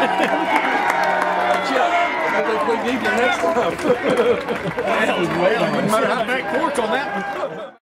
I think we need you next time. Well, no matter how back porch on that one.